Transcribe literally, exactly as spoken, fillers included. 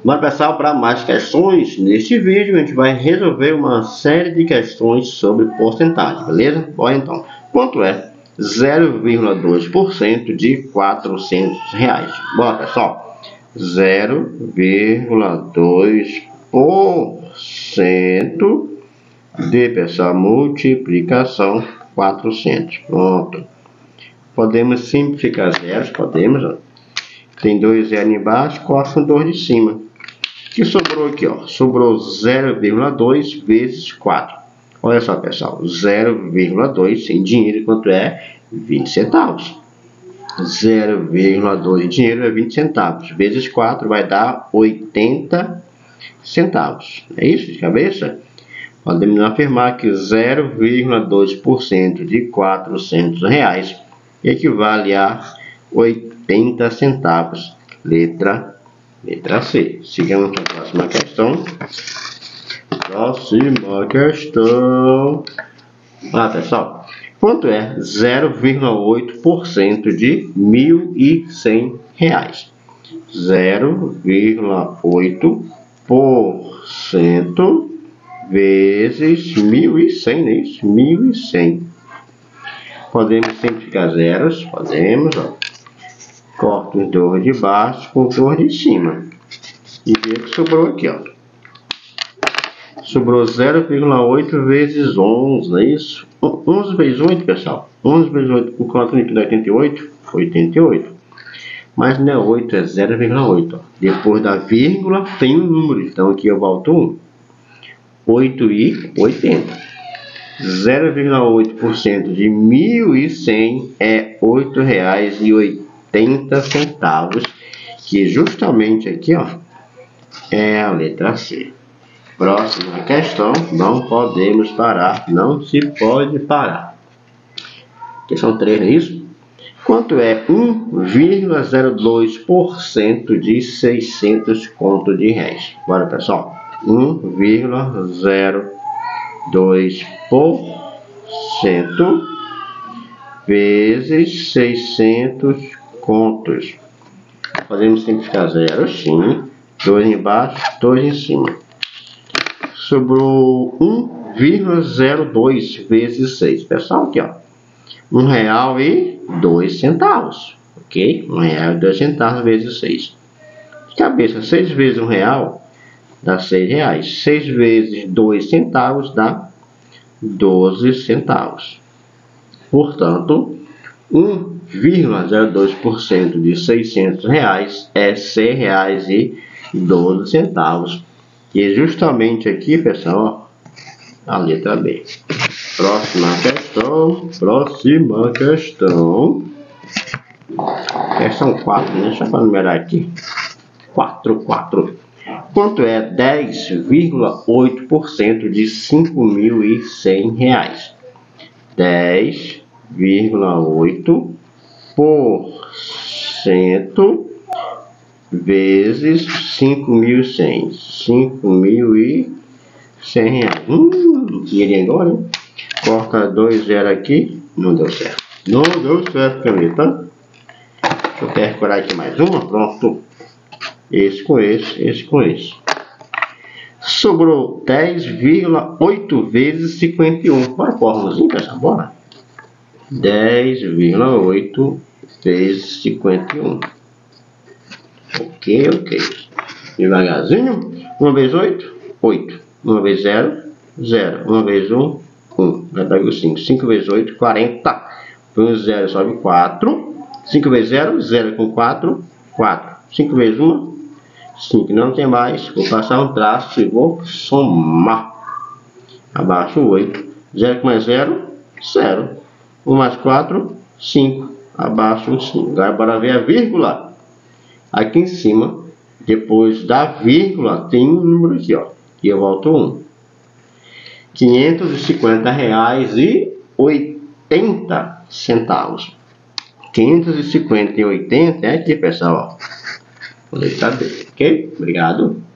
Bom, pessoal, para mais questões, neste vídeo a gente vai resolver uma série de questões sobre porcentagem, beleza? Bom, então, quanto é zero vírgula dois por cento de quatrocentos reais? Bom, pessoal, zero vírgula dois por cento de, pessoal, multiplicação quatrocentos. Pronto. Podemos simplificar zeros, podemos, ó. Tem dois zeros embaixo, corta com dois de cima. O que sobrou aqui, ó? Sobrou zero vírgula dois vezes quatro. Olha só, pessoal, zero vírgula dois sem dinheiro, quanto é? vinte centavos. zero vírgula dois de dinheiro é vinte centavos. Vezes quatro vai dar oitenta centavos. É isso de cabeça? Podemos afirmar que zero vírgula dois por cento de quatrocentos reais equivale a oitenta centavos. Letra, letra C. Sigamos para a próxima questão. Próxima questão. Ah, pessoal, quanto é zero vírgula oito por cento de mil e cem reais? zero vírgula oito por cento vezes mil e cem, não é isso? mil e cem. Podemos simplificar zeros, podemos, ó. Corta os dois de baixo com os dois de cima. E vê que sobrou aqui, ó. Sobrou zero vírgula oito vezes onze, não é isso? onze vezes oito, pessoal. onze vezes oito, com quanto líquido dá oitenta e oito? oitenta e oito. Mas não é oito, é zero vírgula oito. Depois da vírgula tem um número. Então aqui eu volto um. oito e oitenta. zero vírgula oito por cento de mil e cem é oito reais e oitenta centavos, que justamente aqui, ó, é a letra C. Próxima questão, não podemos parar, não se pode parar. Questão três, não é isso? Quanto é um vírgula zero dois por cento de seiscentos conto de réis? Bora, pessoal. um vírgula zero dois por cento vezes seiscentos contos. Podemos simplificar zero, sim. dois embaixo, dois em cima. Sobrou um vírgula zero dois vezes seis. Pessoal, aqui, ó. um real e dois centavos. Ok? um real e dois centavos vezes seis. De cabeça, seis vezes um real dá seis reais. seis vezes dois centavos dá doze centavos. Portanto, um vírgula zero dois por cento de seiscentos reais é seis reais e doze centavos. E justamente aqui, pessoal, ó, a letra B. Próxima questão. Próxima questão. Questão quatro, né? Deixa eu numerar aqui. quatro, quatro. Quanto é dez vírgula oito por cento de cinco mil e cem reais? dez vírgula oito por cento vezes cinco mil e cem. cinco mil e cem reais. Hum, dinheirinho agora, hein? Corta dois zeros aqui. Não deu certo. Não deu certo, caneta. Deixa eu percurar aqui mais uma. Pronto. Esse com esse, esse com esse. Sobrou dez vírgula oito vezes cinquenta e um. Bora pôr a mãozinha, pessoal, bora. dez vírgula oito vezes cinquenta e um. Ok, ok. Devagarzinho. uma vezes oito, oito. uma vezes zero, zero. uma vezes um, um. Vai dar o cinco. cinco vezes oito, quarenta. Põe um zero, sobe quatro. cinco vezes zero, zero com quatro, quatro. cinco vezes um, cinco. Não tem mais. Vou passar um traço e vou somar. Abaixo oito. zero com mais zero, zero. um mais quatro, cinco. Abaixo cinco. Agora bora ver a vírgula. Aqui em cima, depois da vírgula, tem um número aqui, ó. E eu volto um. quinhentos e cinquenta reais e oitenta centavos. quinhentos e cinquenta e oitenta é aqui, pessoal, ó. Letra B, ok? Obrigado.